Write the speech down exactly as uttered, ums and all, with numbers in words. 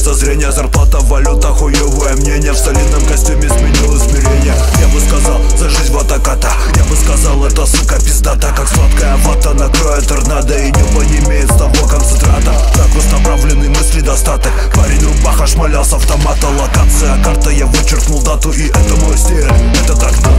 Точка зрения, зарплата, валюта, хуевое мнение. В солидном костюме сменил измерение. Я бы сказал, за жизнь вот такая-то. Я бы сказал, это сука пиздата. Как сладкая вата накроет торнадо. И небо не имеет с того концентрата. Так направлены мысли достаток. Парень рубаха шмалял с автомата. Локация, карта, я вычеркнул дату. И это мой стиль, это так.